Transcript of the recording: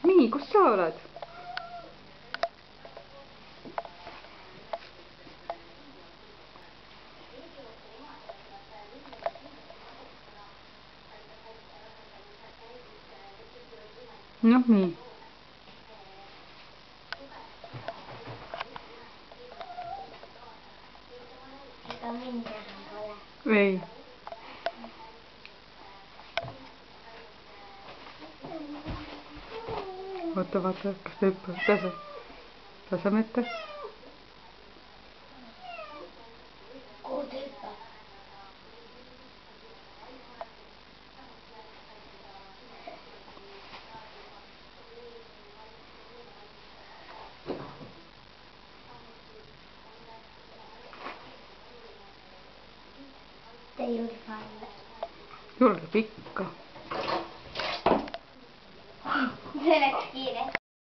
Nii, kus sa oled? Noh, nii. Ega mind enam pole. Ei. Vaata, kas ta hüppab tasemete? Kuhu ta hüppab? Ta julge alla. Julgeb ikka. See läks kiire.